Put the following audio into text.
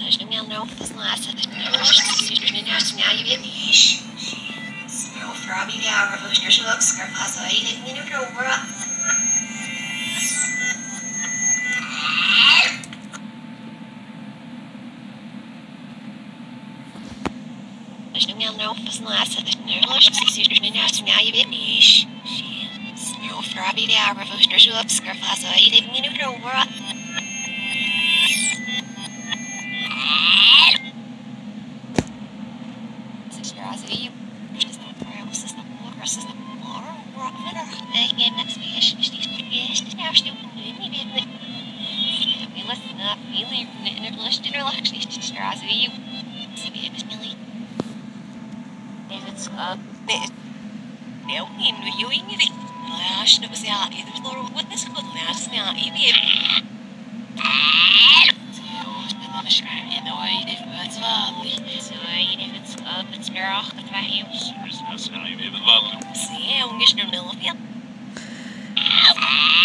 não laatste je niet. Fra bí a bhúsnar segur pas éidir míú bra. não laatste je weet niet. Fra bí a bhúsnar segur pas éidir míú bra. Sim, é um gajo no